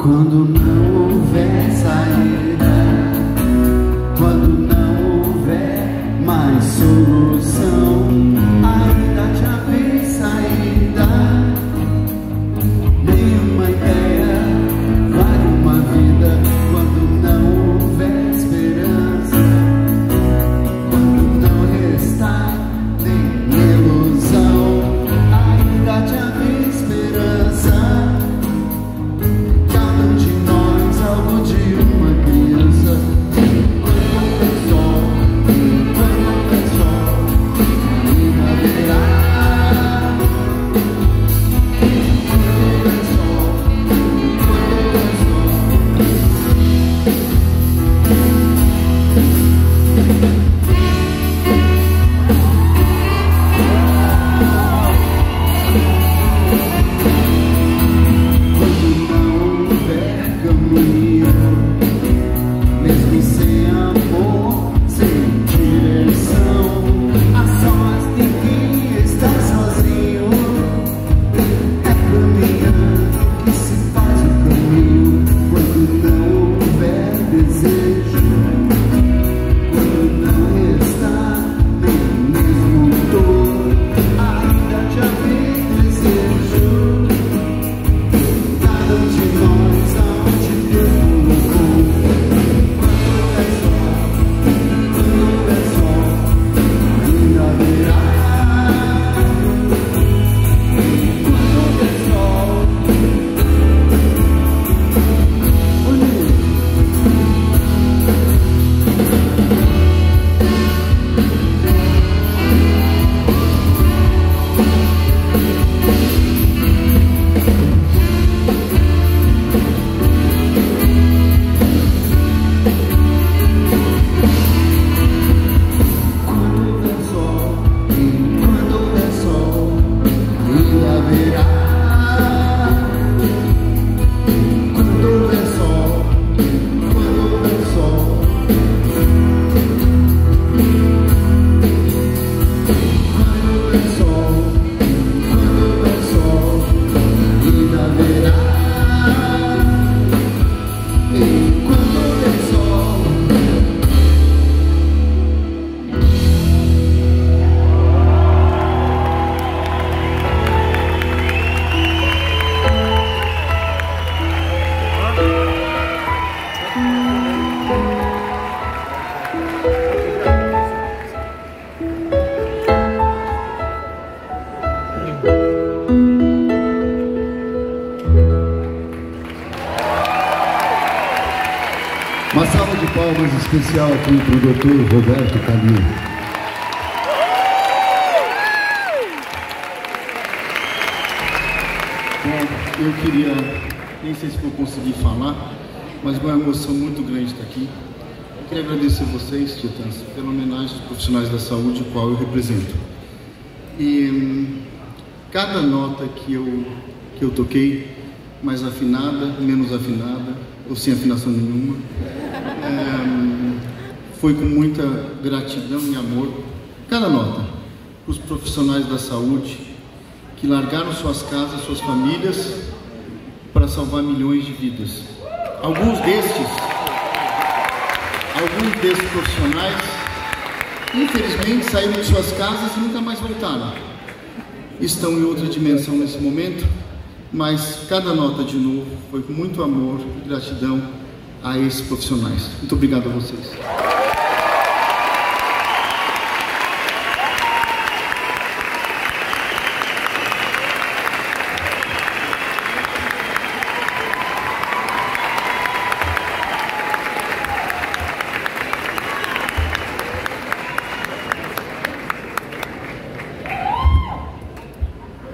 Quando não houver saída, quando não houver mais solução, ainda te haver saída. Nenhuma ideia vale uma vida quando não houver esperança, quando não restar nem ilusão, ainda te haver esperança. Uma salva de palmas especial aqui para o Dr. Roberto Calil. Bom, eu queria, nem sei se vou conseguir falar, mas uma emoção muito grande estar aqui. Eu queria agradecer vocês, Titãs, pela homenagem aos profissionais da saúde, o qual eu represento. E cada nota que eu toquei, mais afinada, menos afinada, ou sem afinação nenhuma, foi com muita gratidão e amor, cada nota, para os profissionais da saúde que largaram suas casas, suas famílias, para salvar milhões de vidas. Alguns desses profissionais, infelizmente, saíram de suas casas e nunca mais voltaram. Estão em outra dimensão nesse momento, mas cada nota, de novo, foi com muito amor e gratidão a esses profissionais. Muito obrigado a vocês.